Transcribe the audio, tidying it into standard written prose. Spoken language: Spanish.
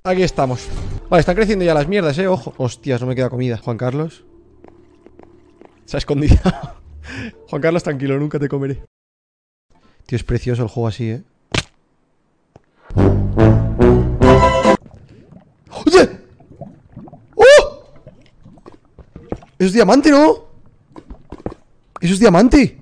Aquí estamos. Vale, están creciendo ya las mierdas, ojo. Hostias, no me queda comida. Juan Carlos se ha escondido. Juan Carlos, tranquilo, nunca te comeré. Tío, es precioso el juego así, ¡Oye! ¡Oh! ¡Eso es diamante, ¿no? ¡Eso es diamante!